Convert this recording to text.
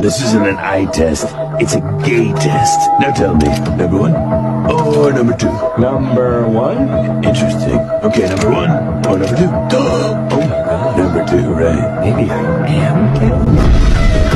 This isn't an eye test. It's a gay test. Now tell me, number one or number two? Number one? Interesting. Okay, number one or number two? Oh my god. Number two, right? Maybe I am gay.